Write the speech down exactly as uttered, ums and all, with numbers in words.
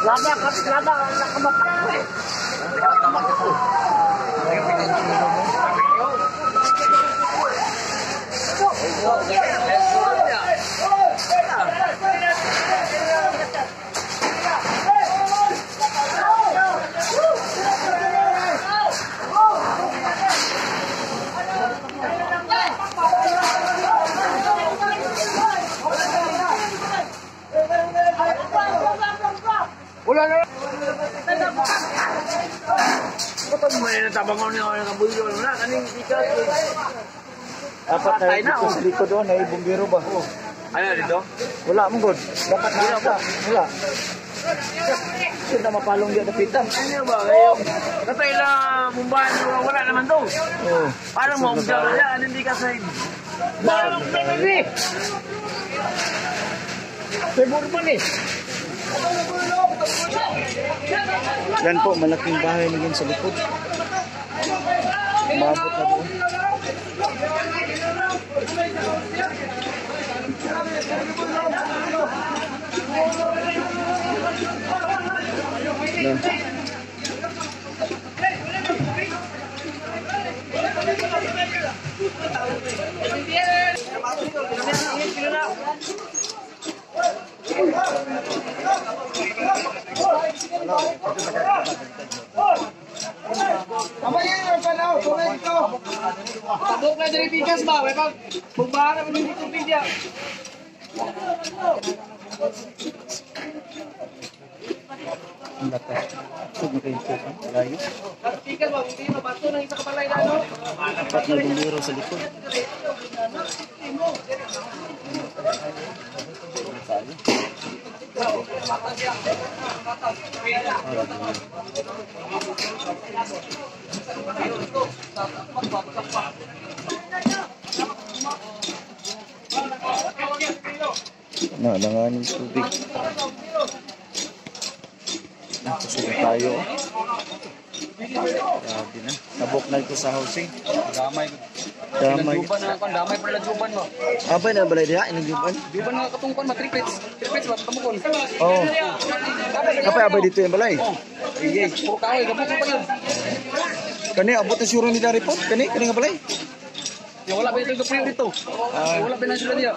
Lada ka, lada nakamatay. Wala na. Kapag may natabang niya ng kabuyo na kaning ikat. Dapat na dito sa likod doon, ay bumbiro ba? Oh. Ano dito? Wala mong god. Dapat na ata. Wala. Sino mapalong diyan na pita? Ano ba? Kayo, katay na mumbahan wala naman to. Oh. Parang mo ang dala niya, hindi ka side. Barang baby. Sebur pa ni. Yan po, malaking bahay na yun sa likod. Umabot na doon. Yan. Pabok na dari pikas ba? May pag bumbahan naman yung tubig niya. Ang lakas. Huwag na kayo ito. Layo. Pikas ba? Hindi mabato ng isa kapalay na ano? Dapat na bumbiro sa likod. Na, nanganin tubig. Nakasunod tayo. Grabe na. Nabok na ito sa housing. Damay. Damay. Juban na kon, damay pala juban mo. Abay na balay diha, inagjuban. Juban na katungkon ma triplets. Triplets ba kamukon? Oo. Kapay abay dito yung balay. Iye, puro kahoy, gabok pa yun. Kani abot na siguro ni dari po. Kani kani nga balay. Yung wala ba ito yung dito? Ah. Wala ba na sila niya?